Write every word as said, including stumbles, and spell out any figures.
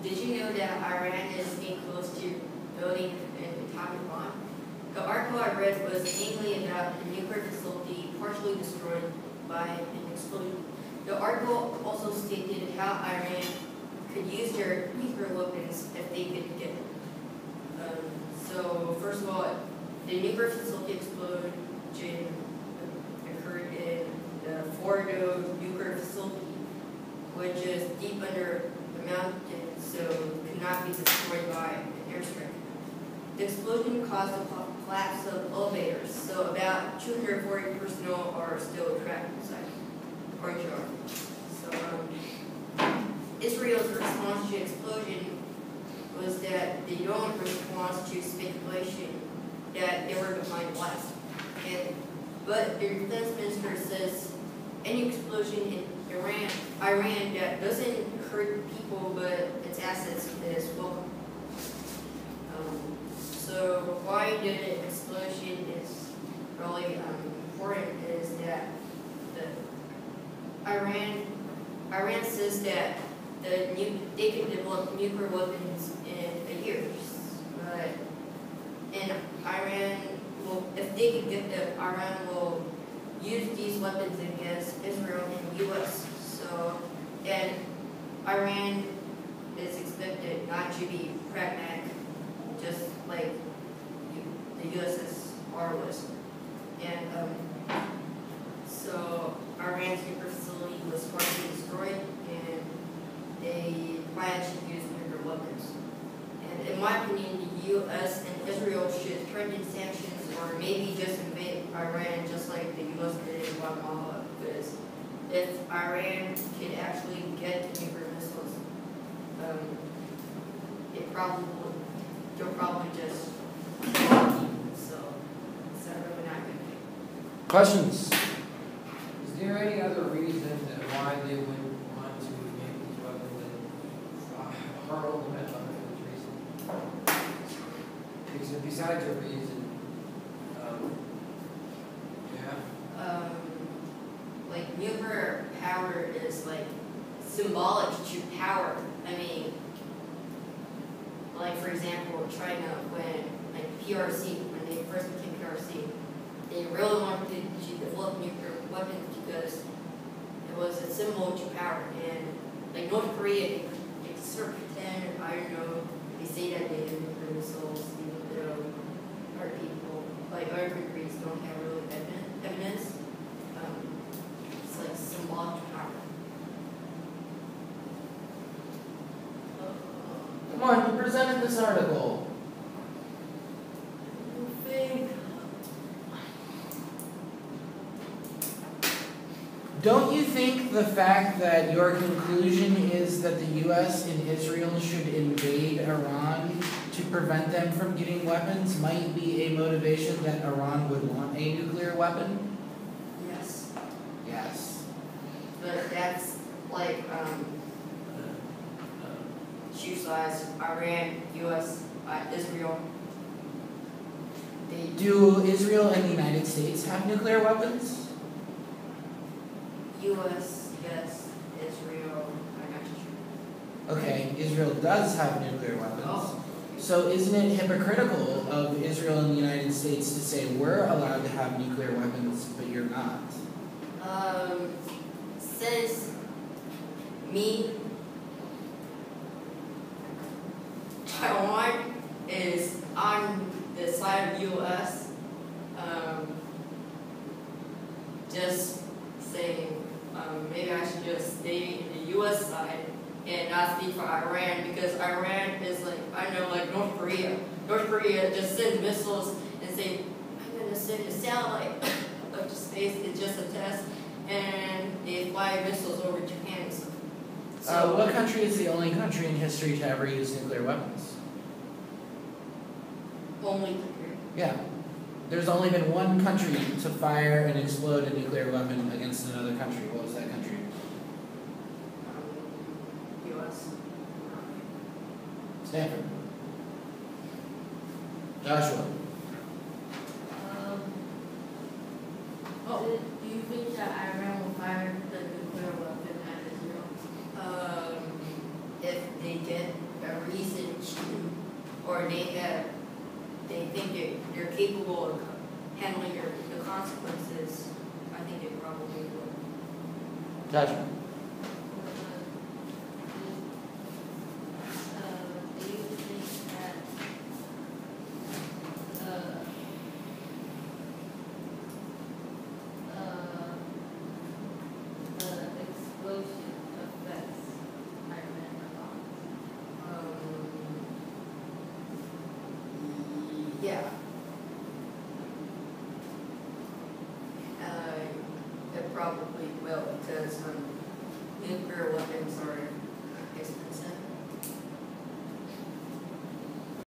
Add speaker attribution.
Speaker 1: did you know that Iran is getting close to building an atomic bomb? The article I read was mainly about a nuclear facility partially destroyed by an explosion. The article also stated how Iran could use their nuclear weapons if they could get them. Um, so, first of all, the nuclear facility explosion occurred in the Fordo nuclear facility, which is deep under the mountain, so could not be destroyed by an airstrike. The explosion caused the collapse of elevators, so about two hundred forty personnel are still trapped inside, according to our. So, um, Israel's response to the explosion was that they don't respond to speculation that they were behind the blast. And, but their defense minister says any explosion in Iran, Iran that doesn't hurt people but its assets is welcome. Um, so why the explosion is really um, important is that the Iran Iran says that the nu they can develop nuclear weapons in a year, but and Iran will, if they can get them, Iran will use these weapons against Israel and the U S. So, and Iran is expected not to be pragmatic, just like the U S S R was. And um, so Iran's nuclear facility was partially destroyed, and they plan to use nuclear weapons. And in my opinion, the U S and Israel should threaten sanctions or maybe just invade Iran just like the U S did in Guatemala, because if Iran could actually get the nuclear missiles, um, it probably will, they'll probably just so it's not really not good.
Speaker 2: Questions?
Speaker 3: Is there any other reason that why they would want to make these weapons and uh, hurl them at other countries? Because besides a reason, um, yeah.
Speaker 1: Um, like nuclear power is like symbolic to power. I mean, like for example, China, when like P R C, when they first became P R C, they really wanted to develop nuclear weapons because it was a symbol to power. And like North Korea, they, they sort of pretend, I don't know, they say that they have nuclear missiles, even though other people, like other countries, don't have really evidence. Um, it's like symbolic power.
Speaker 2: Come on, who presented this article?
Speaker 1: I think.
Speaker 2: Don't you think the fact that your conclusion is that the U S and Israel should invade Iran to prevent them from getting weapons might be a motivation that Iran would want a nuclear weapon?
Speaker 1: Yes.
Speaker 2: Yes.
Speaker 1: But that's like um, two sides: Iran, U S, uh, Israel. They
Speaker 2: Do Israel and the United States have nuclear weapons?
Speaker 1: U S, yes, Israel. I'm not sure.
Speaker 2: Okay, Israel does have nuclear weapons.
Speaker 1: Oh.
Speaker 2: So isn't it hypocritical of Israel and the United States to say we're allowed to have nuclear weapons, but you're not?
Speaker 1: Um, since me, Taiwan is on the side of U S, um, just saying, um, maybe I should just stay in the U S side and not speak for Iran, because Iran is like, I know, like North Korea. North Korea just sends missiles and say, I'm going to send a satellite up to space. It's just a test. And they fly missiles over Japan and stuff. So,
Speaker 2: Uh, what country is the only country in history to ever use nuclear weapons?
Speaker 1: only country.
Speaker 2: Yeah. There's only been one country to fire and explode a nuclear weapon against another country. What was that country?
Speaker 1: Um, U S.
Speaker 2: Stanford. Joshua.
Speaker 4: Um, oh, do you think that Iran will fire the nuclear weapon at Israel?
Speaker 1: Um, if they get or they have, they think that they're capable of handling their, the consequences, I think they probably would.
Speaker 2: Gotcha.
Speaker 4: Uh, do you think that, uh, uh, the explosion affects Iran a lot?
Speaker 1: Um, yeah. Uh, it probably will, because, um, nuclear weapons are expensive.